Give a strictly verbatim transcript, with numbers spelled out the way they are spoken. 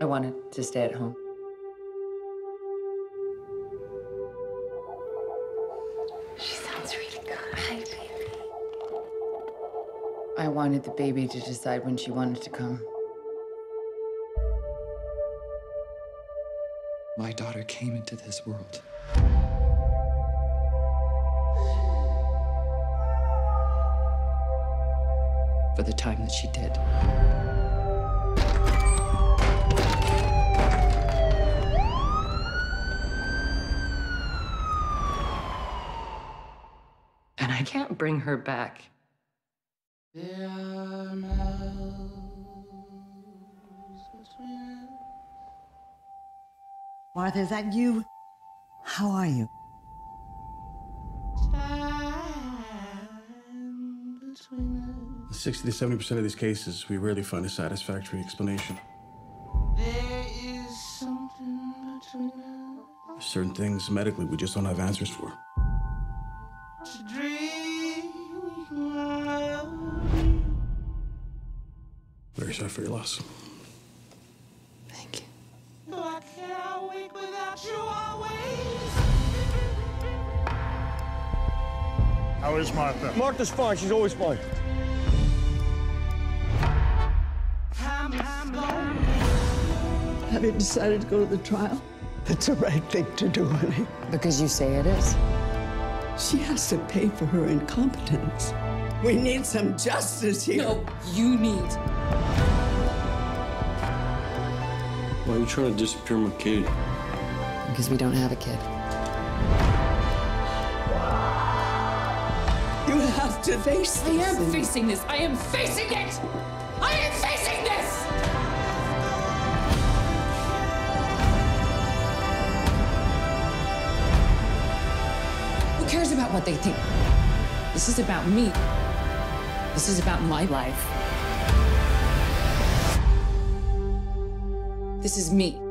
I wanted to stay at home. She sounds really good. Hi, baby. I wanted the baby to decide when she wanted to come. My daughter came into this world. For the time that she did. And I can't bring her back. There are miles between us. Martha, is that you? How are you? sixty to seventy percent of these cases, we rarely find a satisfactory explanation. There is something between us. There's certain things medically we just don't have answers for. To dream of. Very sorry for your loss. Thank you. Though I can't wake without you always. How is Martha? Martha's fine. She's always fine. Have you decided to go to the trial? It's the right thing to do, honey. Because you say it is. She has to pay for her incompetence. We need some justice here. No, you need. Why are you trying to disappear my kid? Because we don't have a kid. You have to face this. I am facing this. I am facing it. I am facing this. Who cares about what they think? This is about me. This is about my life. This is me.